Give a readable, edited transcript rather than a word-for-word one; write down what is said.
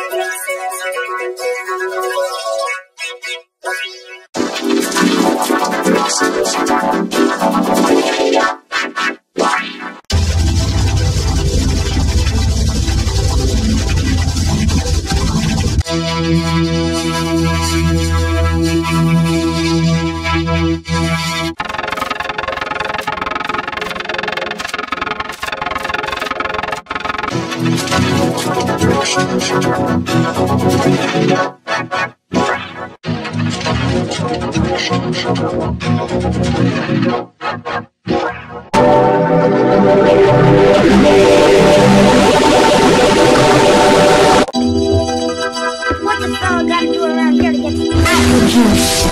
What the fella gotta do around here to get some apple juice?